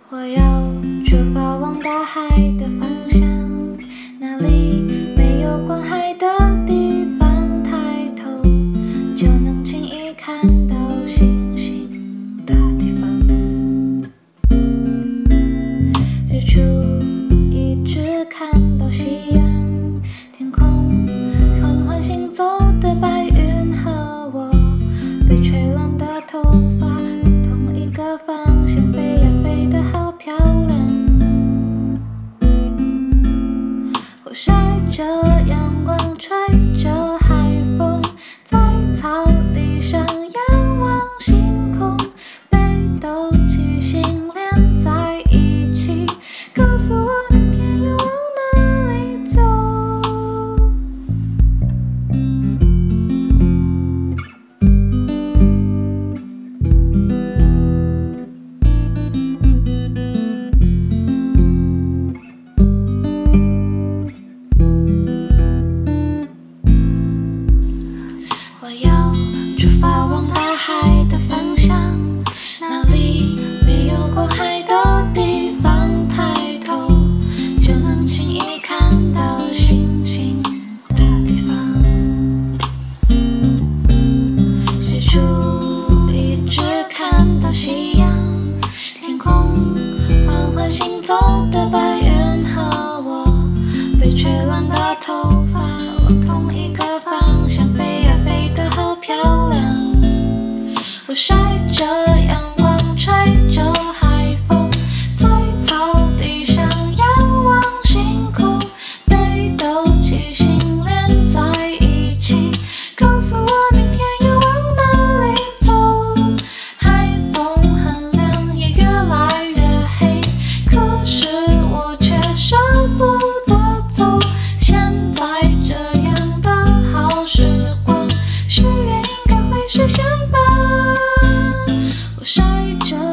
我要出发往大海的方向，那里没有观海的地方，抬头就能轻易看到星星的地方。日出一直看到夕阳，天空缓缓行走的白云和我被吹乱的头发，往同一个方向飞呀飞得好漂亮。我晒着阳光，吹着海风，在草地上仰望星空，北斗七星连在一起，告诉我明天要往哪里走。我要出发往大海的方向，那里没有过海的地方，抬头就能轻易看到星星的地方。日出一直看到夕阳，天空缓缓行走的白云和我被吹乱的头发，往同一个方向飞呀飞得好漂亮。我晒着阳光，吹着海风，在草地上仰望星空，北斗七星连在一起，告诉我明天要往哪里走。海风很凉，也越来越黑，可是我却舍不得走。现在这样的好时光，许愿应该会实现吧。我晒着